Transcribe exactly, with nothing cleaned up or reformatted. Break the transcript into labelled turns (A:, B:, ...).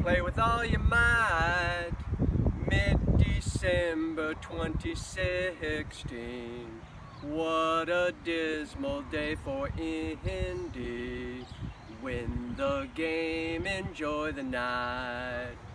A: Play with all your might. Mid-December twenty sixteen. What a dismal day for Indy. Win the game, enjoy the night.